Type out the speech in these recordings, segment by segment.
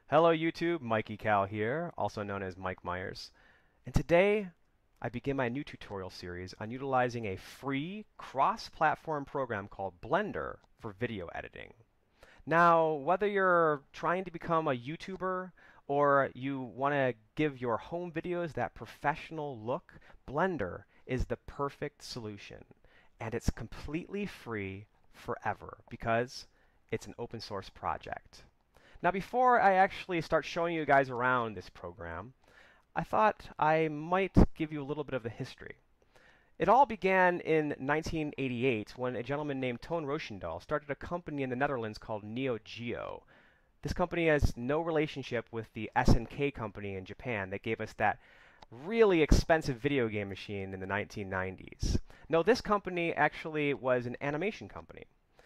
Hello YouTube, Mikey Cal here, also known as Mike Myers. And today I begin my new tutorial series on utilizing a free cross-platform program called Blender for video editing. Now, whether you're trying to become a YouTuber or you want to give your home videos that professional look, Blender is the perfect solution. And it's completely free forever because it's an open source project. Now, before I actually start showing you guys around this program, I thought I might give you a little bit of the history. It all began in 1988 when a gentleman named Toon Roosendaal started a company in the Netherlands called Neo Geo. This company has no relationship with the SNK company in Japan that gave us that really expensive video game machine in the 1990s. No, this company actually was an animation company.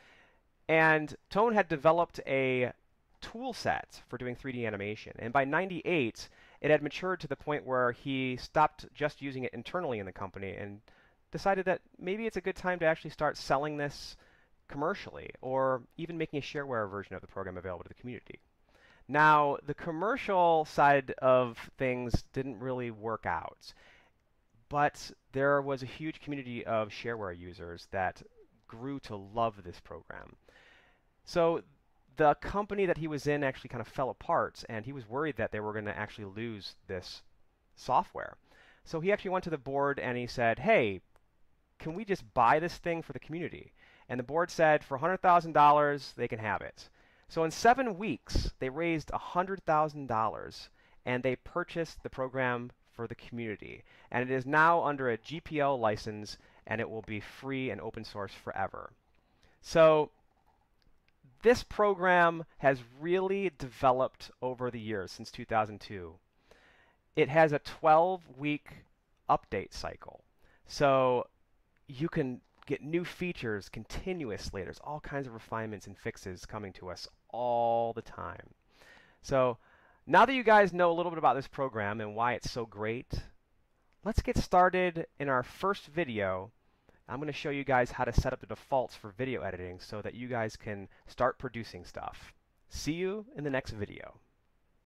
And Toon had developed a tool set for doing 3D animation. And by 98, it had matured to the point where he stopped just using it internally in the company and decided that maybe it's a good time to actually start selling this commercially or even making a shareware version of the program available to the community. Now, the commercial side of things didn't really work out, but there was a huge community of shareware users that grew to love this program. So the company that he was in actually kind of fell apart, and he was worried that they were going to actually lose this software. So he actually went to the board and he said, hey, can we just buy this thing for the community? And the board said for $100,000 they can have it. So in 7 weeks they raised $100,000 and they purchased the program for the community. And it is now under a GPL license and it will be free and open source forever. So this program has really developed over the years since 2002. It has a 12-week update cycle. So you can get new features continuously. There's all kinds of refinements and fixes coming to us all the time. So now that you guys know a little bit about this program and why it's so great, let's get started in our first video. I'm going to show you guys how to set up the defaults for video editing so that you guys can start producing stuff. See you in the next video.